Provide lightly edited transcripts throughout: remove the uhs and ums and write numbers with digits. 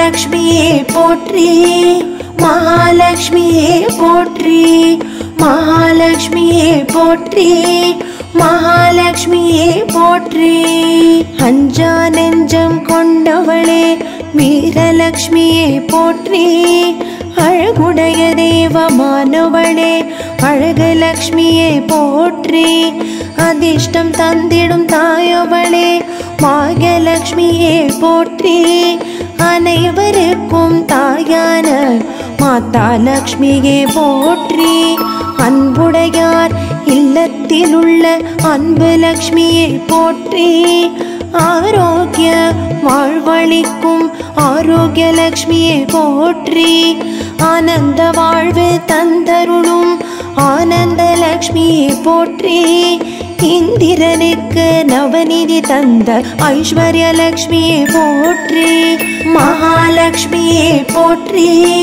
மகாலட்சுமியே போற்றி, மகாலட்சுமியே போற்றி, மகாலட்சுமியே போற்றி, மகாலட்சுமியே போற்றி. அஞ்சா நெஞ்சம் கொண்டவளே வீரலட்சுமியே போற்றி, அழகுடைய தேவமானவளே அழகலட்சுமியே போற்றி, அதிர்ஷ்டம் தந்திடும் தாயவளே பாக்யலட்சுமியே போற்றி, அனைவருக்கும் தாயான மாதா லட்சுமியே போற்றி, அன்புடையார் இல்லத்தில் உள்ள அன்பு லட்சுமியே போற்றி, ஆரோக்கிய வாழ்வளிக்கும் ஆரோக்கிய லட்சுமியே போற்றி, ஆனந்த வாழ்வு தந்தருளும் ஆனந்த லட்சுமியே போற்றி, இந்திரனுக்கு நவநிதி தந்த ஐஸ்வர்ய லட்சுமியே போற்றி, மகாலட்சுமியே போற்றி,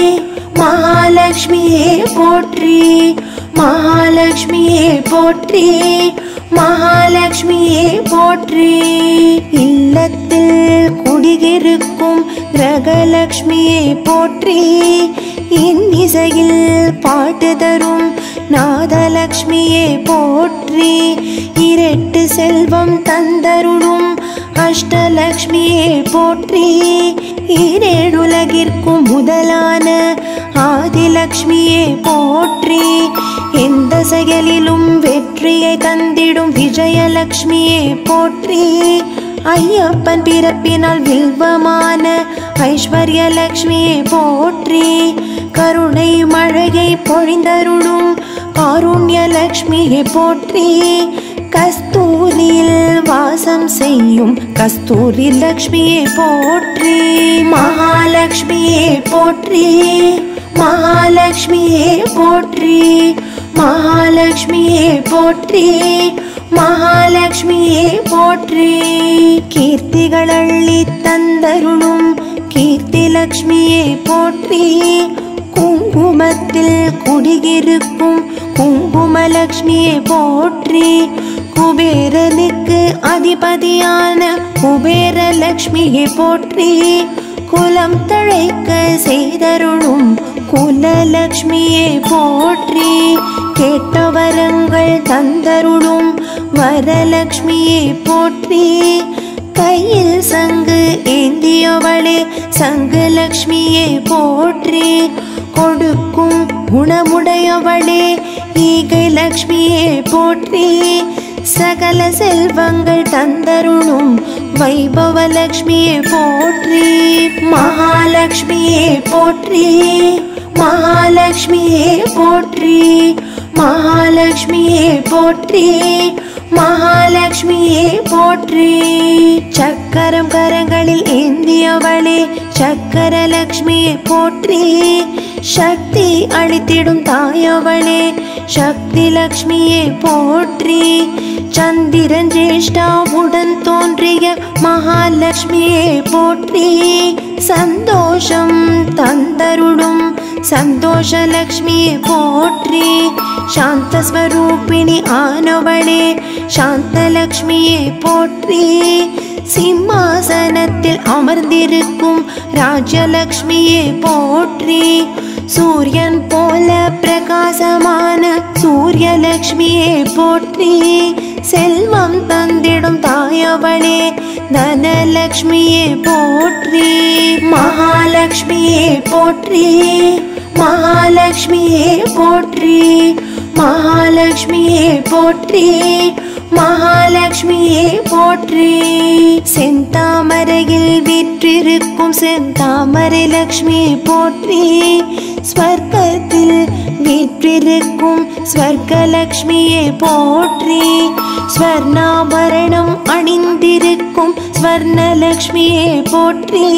மகாலட்சுமியே போற்றி, மகாலட்சுமியே போற்றி, மகாலட்சுமியே போற்றி. இல்லத்தில் குடியிருக்கும் கிரகலட்சுமியே போற்றி, இன்னிசையில் பாட்டு தரும் நாதலட்சுமியே போற்றி, இரட்டு செல்வம் தந்தருளும் அஷ்டலட்சுமியே போற்றி, ஈரேழுலகிற்கும் முதலான ஆதிலட்சுமியே போற்றி, எந்த செயலிலும் வெற்றியை தந்திடும் விஜயலட்சுமியே போற்றி, ஐயப்பன் பிறப்பினால் வில்வமான ஐஸ்வர்யலட்சுமியே போற்றி, கருணை மழையை பொழிந்தருளும் காருண்யலட்சுமியே போற்றி, கஸ்தூரியில் வாசம் செய்யும் கஸ்தூரி லட்சுமியே போற்றி, மகாலட்சுமியே போற்றி, மகாலட்சுமியே போற்றி, மகாலட்சுமியே போற்றி, மகாலட்சுமியே போற்றி. கீர்த்திகள் அள்ளி தந்தருளும் கீர்த்தி லட்சுமியே போற்றி, குங்குமத்தில் குடியிருக்கும் குங்குமலட்சுமியே போற்றி, குபேரனுக்கு அதிபதியான குபேரலட்சுமியே போற்றி, குலம் தழைக்க செய்தருளும் குலலட்சுமியே போற்றி, கேட்ட வரங்கள் தந்தருளும் வரலட்சுமியே போற்றி, கையில் சங்கு ஏந்தியவளே சங்கு லட்சுமியே போற்றி, கொடுக்கும் குணமுடையவளே ஈகை லட்சுமியே போற்றி, சகல செல்வங்கள் தந்தருளும் வைபவ லட்சுமியே போற்றி, மகாலட்சுமியே போற்றி, மகாலட்சுமியே போற்றி, மகாலட்சுமியே போற்றி, மகாலட்சுமியே போற்றி. சக்கரம் கரங்களில் ஏந்தியவளே சக்கர லட்சுமியே போற்றி, சக்தி அளித்திடும் தாயவளே சக்தி லட்சுமியே போற்றி, சந்திரன் ஜேஷ்டாவுடன் தோன்றிய மகாலட்சுமியே போற்றி, சந்தோஷம் தந்தருளும் சந்தோஷ லட்சுமியே போற்றி, சாந்த ஸ்வரூபிணி ஆனவளே சாந்த லட்சுமியே போற்றி, சிம்மாசனத்தில் அமர்ந்திருக்கும் ராஜலட்சுமியே போற்றி, சூரியன் போல பிரகாசமான சூரியலட்சுமியே போற்றி, செல்வம் தந்திடும் தாயவளே தனலட்சுமியே போற்றி, மகாலட்சுமியே போற்றி, மகாலட்சுமியே போற்றி, மகாலட்சுமியே போற்றி, மகாலட்சுமியே போற்றி. செந்தாமரையில் வீற்றிருக்கும் செந்தாமரை லட்சுமியை போற்றி, ஸ்வர்க்கத்தில் வீற்றிருக்கும் ஸ்வர்க்கலட்சுமியை போற்றி, ஸ்வர்ணாபரணம் அணிந்திருக்கும் ஸ்வர்ணலட்சுமியை போற்றி,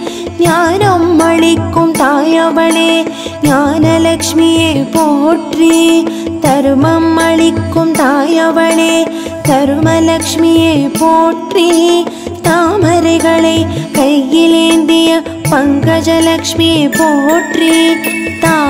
ஞானம் அளிக்கும் தாயவளே ஞானலட்சுமியை போற்றி, தருமம் அளிக்கும் தாயவளே தருமலட்சுமியை போற்றி, தாமரைகளை கையிலேந்திய பங்கஜலட்சுமியை போற்றி,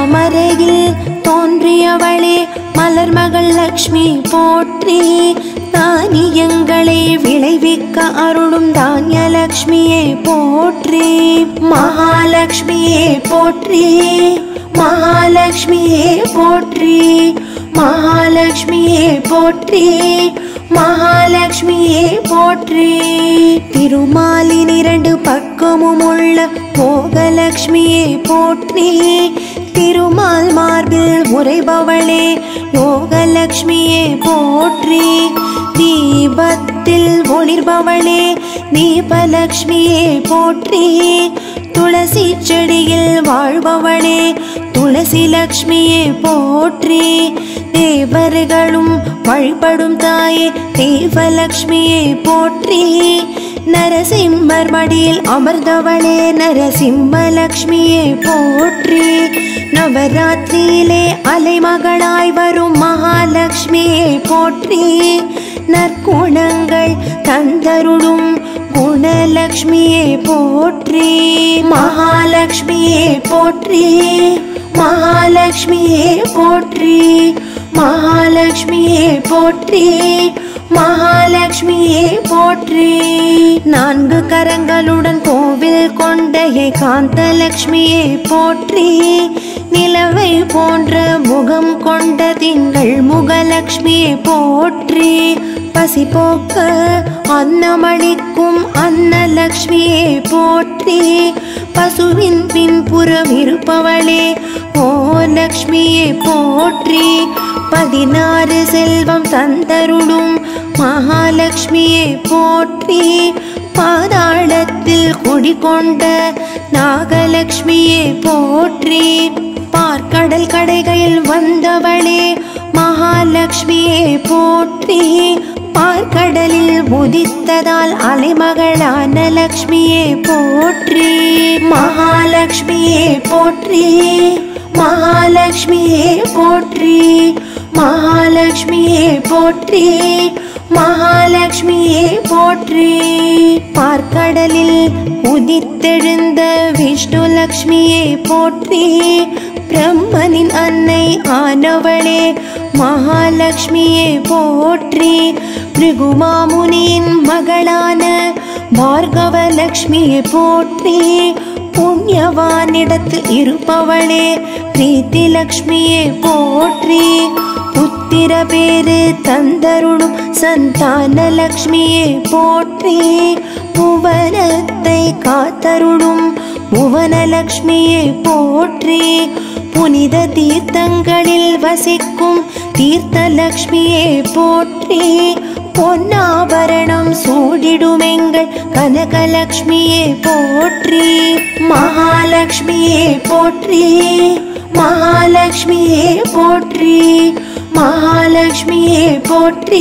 தாமரையில் தோன்றியவளே மலர்மகள் லட்சுமி போற்றி, தானியங்களை விளைவிக்க அருளும் தானியலக்ஷ்மியே போற்றி. மகாலட்சுமியே போற்றி, மகாலட்சுமியே போற்றி, மகாலட்சுமியே போற்றி, மகாலட்சுமியே போற்றி. திருமாலின் இரண்டு பக்கமும் உள்ள போகலட்சுமியே போற்றி. திருமால் மார்பில் உறைபவளே யோகலட்சுமியே போற்றி. தீபத்தில் ஒளிர்பவளே தீபலட்சுமியே போற்றி. துளசி செடியில் வாழ்பவளே துளசி லட்சுமியே போற்றி. தேவர்களும் வழிபடும் தாயே தேவலட்சுமியே போற்றி. நரசிம்மர் மடியில் அமர்ந்தவளே நரசிம்மலட்சுமியே போற்றி. நவராத்திரியிலே அலைமகளாய் வரும் மகாலட்சுமியே போற்றி. நற்குணங்கள் தந்தருளும் குணலட்சுமியே போற்றி. மகாலட்சுமியே போற்றி, மகாலட்சுமியே போற்றி, மகாலட்சுமியே போற்றி, மகாலட்சுமியே போற்றி. நான்கு கரங்களுடன் கோவில் கொண்ட ஏகாந்தலட்சுமியே போற்றி. நிலவை போன்ற முகம் கொண்ட திங்கள் முகலட்சுமியே போற்றி. பசி போக்க அன்னமளிக்கும் அன்னலட்சுமியே போற்றி. பசுவின் பின்புறம் இருப்பவளே ஓ லட்சுமியே போற்றி. 16 செல்வம் தந்தருளும் மகாலட்சுமியே போற்றி. பாதாளத்தில் குடிகொண்ட நாகலட்சுமியே போற்றி. பார்க்கடல் கடைகையில் வந்தவளே மகாலட்சுமியே போற்றி. பார்க்கடலில் உதித்ததால் அலைமகளான லட்சுமியே போற்றி. மகாலட்சுமியே போற்றி, மகாலட்சுமியே போற்றி, மகாலட்சுமியே போற்றி, மகாலட்சுமியே போற்றி. பார்க்கடலில் உதித்தெழுந்த விஷ்ணு லட்சுமியே போற்றி. பிரம்மனின் அன்னை ஆனவளே மகாலட்சுமியே போற்றி. பிருகுமாமுனியின் மகளான பார்கவ லட்சுமியே போற்றி. புண்ணியவானிடத்தில் இருப்பவளே பிரீத்தி லட்சுமியே போற்றி. புத்திர பேரு தந்தருளும் சந்தான லட்சுமியே போற்றி. புவனத்தை காத்தருளும் புவனலட்சுமியே போற்றி. புனித தீர்த்தங்களில் வசிக்கும் தீர்த்தலட்சுமியே போற்றி. பொன்னாபரணம் சூடிடுமெங்கள் கனகலட்சுமியே போற்றி. மகாலட்சுமியே போற்றி, மகாலட்சுமியே போற்றி, மகாலட்சுமியே போற்றி,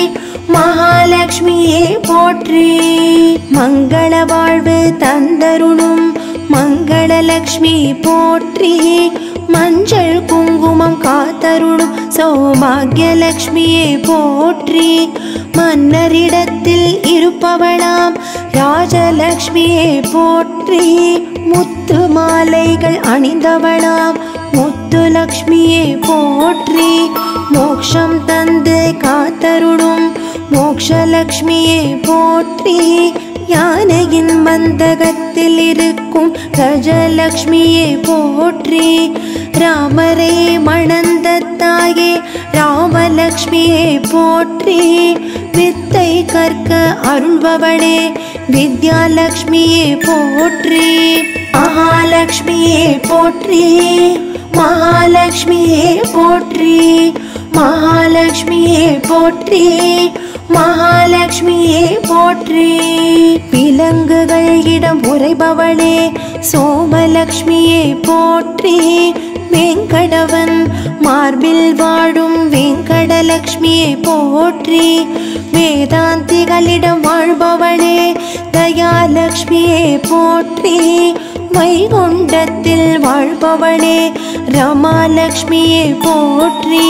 மகாலட்சுமியே போற்றி. மங்கள வாழ்வு தந்தருளும் மங்களலட்சுமி போற்றி. மஞ்சள் குங்குமம் காத்தருளும் சௌபாகியலட்சுமியே போற்றி. மன்னரிடத்தில் இருப்பவளாம் ராஜலட்சுமியே போற்றி. முத்து மாலைகள் அணிந்தவளாம் முத்துலட்சுமியே போற்றி. மோட்சம் தந்து காத்தருளும் மோக்ஷலட்சுமியே போற்றி. யானையின் மந்தகத்தில் இருக்கும் கஜலட்சுமியே போற்றி. ராமரே மணந்த தாயே ராமலட்சுமியே போற்றி. வித்தை கற்க அருள்பவளே வித்யாலட்சுமியே போற்றி. மகாலட்சுமியே போற்றி, மகாலட்சுமியே போற்றி, மகாலட்சுமியே போற்றி, மகாலட்சுமியே போற்றி. விலங்குகள் இடம் உறைபவளே சோமலட்சுமியே போற்றி. வேங்கடவன் மார்பில் வாழும் வேங்கடலட்சுமியே போற்றி. வேதாந்திகளிடம் வாழ்பவளே தயாலட்சுமியே போற்றி. வைகுண்டத்தில் வாழ்பவளே ரமாலட்சுமியே போற்றி.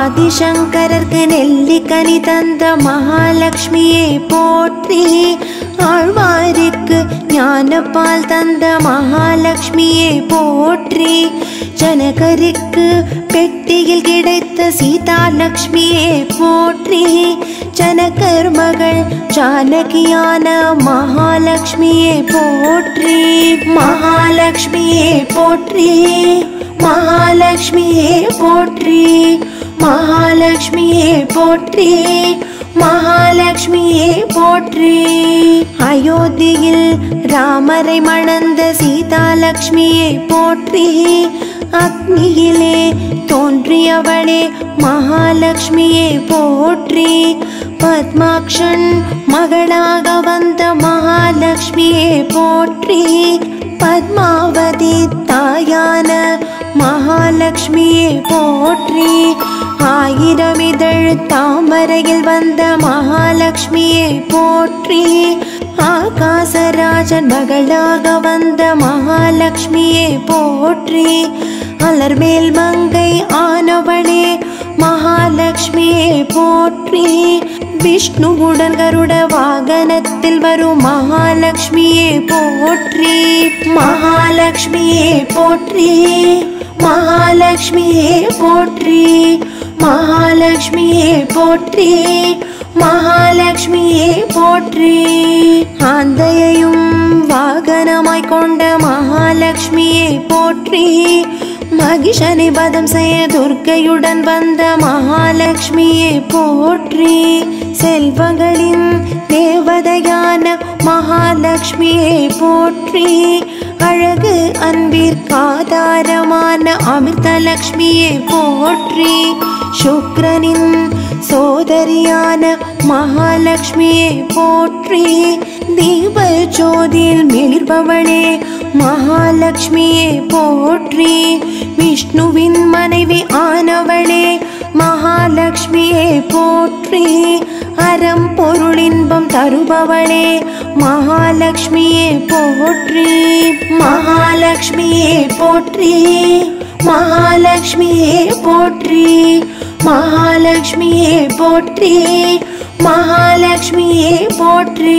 ஆதிசங்கரருக்கு நெல்லிக்கனி தந்த மகாலட்சுமியே போற்றி. ஆழ்வாருக்கு ஞானப்பால் தந்த மகாலட்சுமியே போற்றி. ஜனகருக்கு பெட்டியில் கிடைத்த சீதாலட்சுமியே போற்றி. ஜனகர் மகள் ஜானகியான மகாலட்சுமியே போற்றி. மகாலட்சுமியே போற்றி. மகாலட்சுமியே போற்றி. மகாலட்சுமியே போற்றி. மகாலட்சுமியே போற்றி. அயோத்தியில் ராமரை மணந்த சீதாலட்சுமியே போற்றி. அக்னியிலே தோன்றியவளே மகாலட்சுமியே போற்றி. பத்மாக்ஷன் மகளாக வந்த மகாலட்சுமியே போற்றி. பத்மாவதி தாயான மகாலட்சுமியே போற்றி. ஆயிரமிதழ் தாமரையில் வந்த மகாலட்சுமியே போற்றி. ஆகாசராஜன் மகளாக வந்த மகாலட்சுமியே போற்றி. அலர்மேல் மங்கை ஆனவளே மகாலட்சுமியே போற்றி. விஷ்ணுவுடன் கருட வாகனத்தில் வரும் மகாலட்சுமியே போற்றி. மகாலட்சுமியே போற்றி. மகாலட்சுமியே போற்றி. மகாலட்சுமியே போற்றி. மகாலட்சுமியே போற்றி. ஆந்தையையும் வாகனமாய் கொண்ட மகாலட்சுமியே போற்றி. மகிஷனை வதம் செய்ய துர்க்கையுடன் வந்த மகாலட்சுமியே போற்றி. செல்வங்களின் தேவதையான மகாலட்சுமியே போற்றி. அழகு அன்பிற்காதாரமான அமிர்தலட்சுமியே போற்றி. சுக்கிரனின் சோதரியான மகாலட்சுமியே போற்றி. தீப ஜோதியில் மிளிர்பவளே மகாலட்சுமியே போற்றி. விஷ்ணுவின் மனைவி ஆனவளே மகாலட்சுமியே போற்றி. அறம் பொருளின்பம் தருபவளே மகாலட்சுமியே போற்றி. மகாலட்சுமியே போற்றி. மகாலட்சுமியே போற்றி. மகாலட்சுமியே போற்றி. மகாலட்சுமியே போற்றி.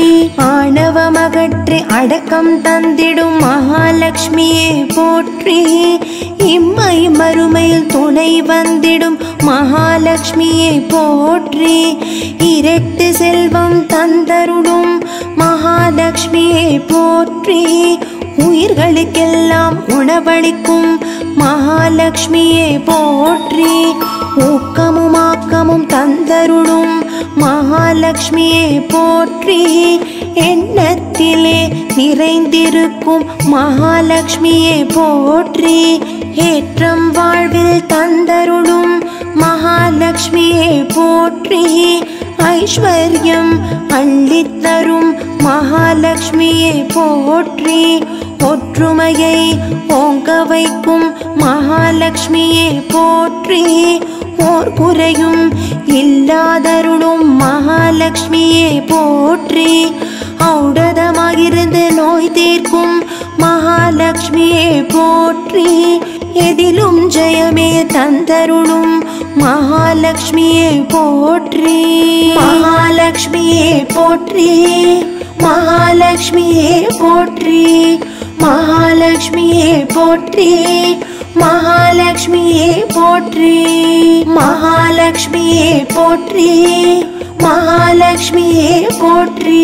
ஆணவமகற்றி அடக்கம் தந்திடும் மகாலட்சுமியே போற்றி. இம்மை மறுமையில் துணை வந்திடும் மகாலட்சுமியே போற்றி. இரட்டு செல்வம் தந்தருடும் மகாலட்சுமியே போற்றி. உயிர்களுக்கெல்லாம் உணவளிக்கும் மகாலட்சுமியே போற்றி. ஊக்கமும் ஆக்கமும் தந்தருடும் மகாலட்சுமியே போற்றி. எண்ணத்திலே நிறைந்திருக்கும் மகாலட்சுமியே போற்றி. ஏற்றம் வாழ்வில் தந்தருடும் மகாலட்சுமியே போற்றி. ஐஸ்வர்யம் அள்ளித்தரும் மகாலட்சுமியே போற்றி. ஒற்றுமையை ஓங்க வைக்கும் மகாலட்சுமியே போற்றி. ஓர் குறையும் இல்லாதருளும் மகாலட்சுமியே போற்றி. ஔடதமாகிருந்து நோய் தீர்க்கும் மகாலட்சுமியே போற்றி. எதிலும் ஜெயமே தந்தருளும் மகாலட்சுமியே போற்றி. மகாலட்சுமியே போற்றி. மகாலட்சுமியே போற்றி. மகாலட்சுமியே போற்றி. மகாலட்சுமியே போற்றி. மகாலட்சுமியே போற்றி. மகாலட்சுமியே போற்றி.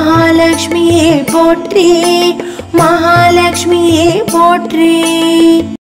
மகாலட்சுமியே போற்றி. மகாலட்சுமியே போற்றி.